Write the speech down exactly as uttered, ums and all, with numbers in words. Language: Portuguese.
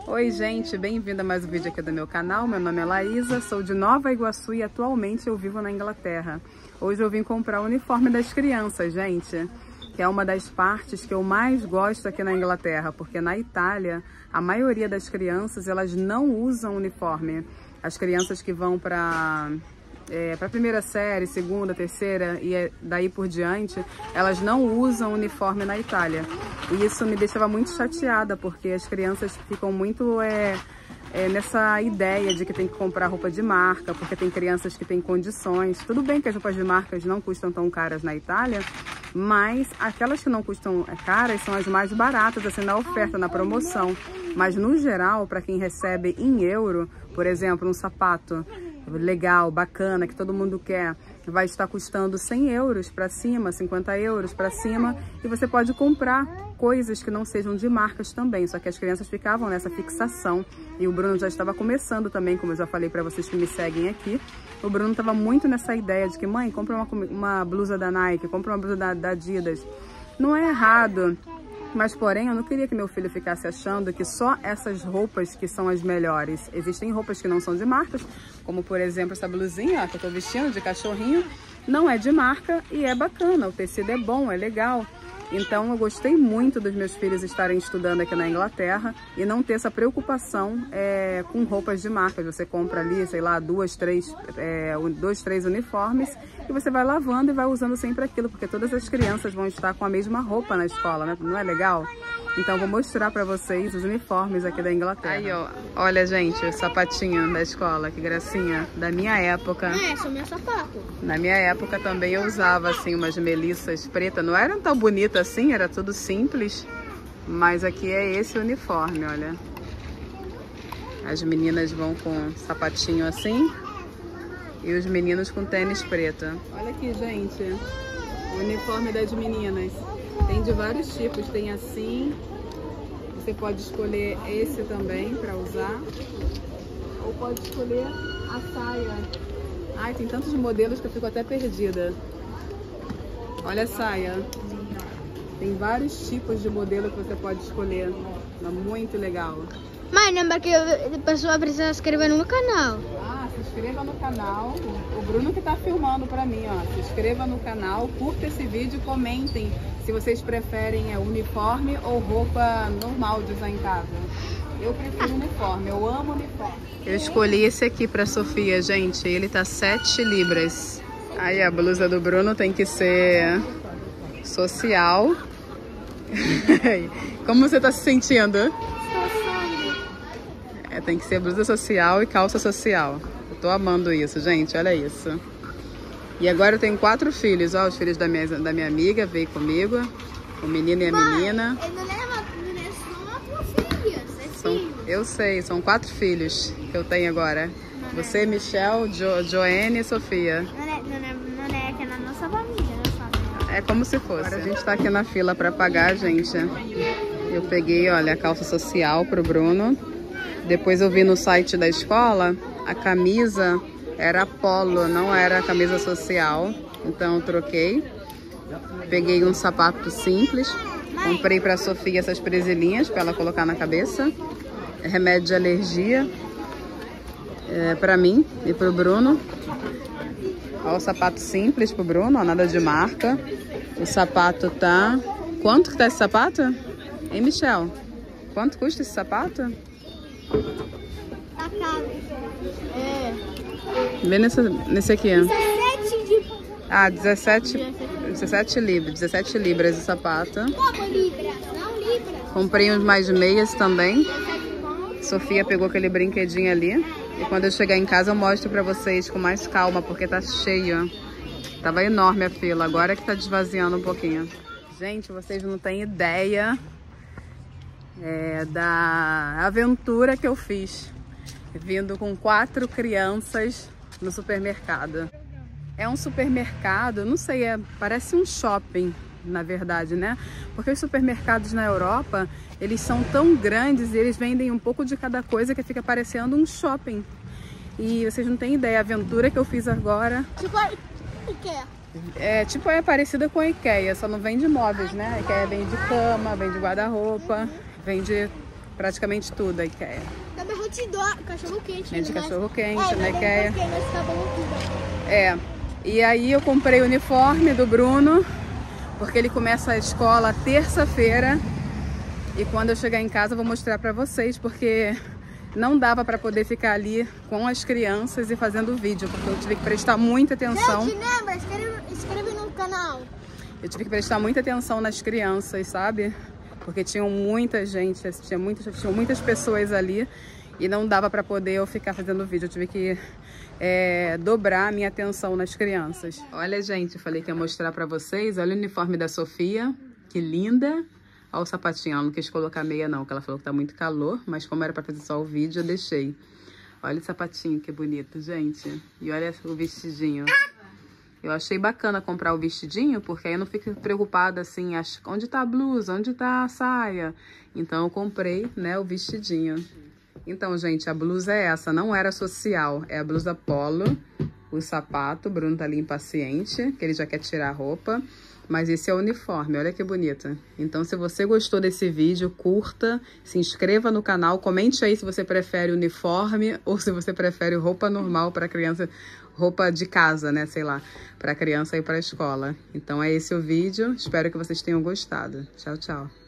Oi gente, bem-vinda a mais um vídeo aqui do meu canal. Meu nome é Laísa, sou de Nova Iguaçu e atualmente eu vivo na Inglaterra. Hoje eu vim comprar o uniforme das crianças, gente, que é uma das partes que eu mais gosto aqui na Inglaterra, porque na Itália a maioria das crianças elas não usam uniforme. As crianças que vão para é, para a primeira série, segunda, terceira e daí por diante, elas não usam uniforme na Itália. E isso me deixava muito chateada, porque as crianças ficam muito é, é, nessa ideia de que tem que comprar roupa de marca, porque tem crianças que têm condições. Tudo bem que as roupas de marcas não custam tão caras na Itália, mas aquelas que não custam caras são as mais baratas, assim, na oferta, na promoção. Mas no geral, para quem recebe em euro, por exemplo, um sapato legal, bacana, que todo mundo quer, vai estar custando cem euros para cima, cinquenta euros para cima, e você pode comprar coisas que não sejam de marcas também, só que as crianças ficavam nessa fixação, e o Bruno já estava começando também, como eu já falei para vocês que me seguem aqui, o Bruno estava muito nessa ideia de que, mãe, compra uma, uma blusa da Nike, compra uma blusa da, da Adidas. Não é errado, mas porém eu não queria que meu filho ficasse achando que só essas roupas que são as melhores. Existem roupas que não são de marcas, como por exemplo essa blusinha ó, que eu tô vestindo de cachorrinho, não é de marca e é bacana, o tecido é bom, é legal. Então eu gostei muito dos meus filhos estarem estudando aqui na Inglaterra e não ter essa preocupação é, com roupas de marca. Você compra ali, sei lá, duas, três, é, dois, três uniformes e você vai lavando e vai usando sempre aquilo, porque todas as crianças vão estar com a mesma roupa na escola, né? Não é legal? Então vou mostrar pra vocês os uniformes aqui da Inglaterra. Aí, ó, olha gente, o sapatinho da escola, que gracinha, da minha época. É, esse é o meu sapato. Na minha época também eu usava assim umas melissas pretas, não eram tão bonitas assim, era tudo simples, mas aqui é esse uniforme, olha. As meninas vão com sapatinho assim e os meninos com tênis preto. Olha aqui, gente, o uniforme das meninas. Tem de vários tipos, tem assim, você pode escolher esse também para usar, ou pode escolher a saia. Ai, tem tantos modelos que eu fico até perdida. Olha a saia. Tem vários tipos de modelo que você pode escolher. É muito legal. Mãe, lembra que a pessoa precisa se inscrever no meu canal. Ah, se inscreva no canal. O Bruno que tá filmando pra mim, ó. Se inscreva no canal, curta esse vídeo e comentem se vocês preferem é, uniforme ou roupa normal de usar em casa. Eu prefiro uniforme, eu amo uniforme. Eu escolhi esse aqui pra Sofia, gente. Ele tá sete libras. Aí a blusa do Bruno tem que ser social. Como você tá se sentindo? É, tem que ser blusa social e calça social. Eu tô amando isso, gente. Olha isso. E agora eu tenho quatro filhos. Ó, os filhos da minha, da minha amiga veio comigo. O menino e a menina. Ele não leva, não é só quatro filhos, é são, filho. Eu sei, são quatro filhos que eu tenho agora. Não Você, é. Michel, jo, Joane e Sofia. Não é, não é, não é que é na nossa família, não é como se fosse. Agora a gente tá aqui na fila pra pagar, gente. Eu peguei, olha, a calça social pro Bruno. Depois eu vi no site da escola, a camisa era polo, não era camisa social. Então eu troquei. Peguei um sapato simples. Comprei pra Sofia essas presilhinhas pra ela colocar na cabeça. Remédio de alergia. É, pra mim e pro Bruno. Olha o sapato simples pro Bruno, ó, nada de marca. O sapato tá... Quanto que tá esse sapato? Hein, Michel? Quanto custa esse sapato? Tá caro. É. Vê nesse, nesse aqui. dezessete de... Ah, dezessete, dezessete libras. dezessete libras o sapato. Como libras? Não libras. Comprei uns mais meias também. Sofia pegou aquele brinquedinho ali. E quando eu chegar em casa eu mostro pra vocês com mais calma, porque tá cheio. Tava enorme a fila, agora que tá desvaziando um pouquinho. Gente, vocês não têm ideia é, da aventura que eu fiz. Vindo com quatro crianças no supermercado. É um supermercado, não sei, é, parece um shopping, na verdade, né? Porque os supermercados na Europa, eles são tão grandes e eles vendem um pouco de cada coisa que fica parecendo um shopping. E vocês não têm ideia, a aventura que eu fiz agora... Tipo a IKEA. É, tipo, é parecida com a IKEA, só não vende móveis, né? A IKEA vende cama, vende guarda-roupa, vende praticamente tudo a IKEA. Também hot dog, cachorro quente. Vende né? cachorro quente É, na mas IKEA. tem, mas tá bom tudo. É, e aí eu comprei o uniforme do Bruno, porque ele começa a escola terça-feira. E quando eu chegar em casa eu vou mostrar pra vocês, porque não dava pra poder ficar ali com as crianças e fazendo vídeo, porque eu tive que prestar muita atenção. Gente, lembra, inscreve, inscreve no canal. Eu tive que prestar muita atenção nas crianças, sabe? Porque tinham muita gente, tinha muitas, tinham muitas pessoas ali e não dava pra poder eu ficar fazendo vídeo. Eu tive que é, dobrar a minha atenção nas crianças. Olha, gente, eu falei que ia mostrar pra vocês. Olha o uniforme da Sofia, que linda. Olha o sapatinho, ela não quis colocar meia não, porque ela falou que tá muito calor, mas como era pra fazer só o vídeo, eu deixei. Olha o sapatinho, que bonito, gente. E olha o vestidinho. Eu achei bacana comprar o vestidinho, porque aí eu não fico preocupada assim, onde tá a blusa, onde tá a saia. Então eu comprei, né, o vestidinho. Então, gente, a blusa é essa, não era social, é a blusa polo, o sapato, o Bruno tá ali impaciente, que ele já quer tirar a roupa. Mas esse é o uniforme, olha que bonita. Então, se você gostou desse vídeo, curta, se inscreva no canal, comente aí se você prefere uniforme ou se você prefere roupa normal para criança, roupa de casa, né, sei lá, para criança ir para a escola. Então, é esse o vídeo, espero que vocês tenham gostado. Tchau, tchau.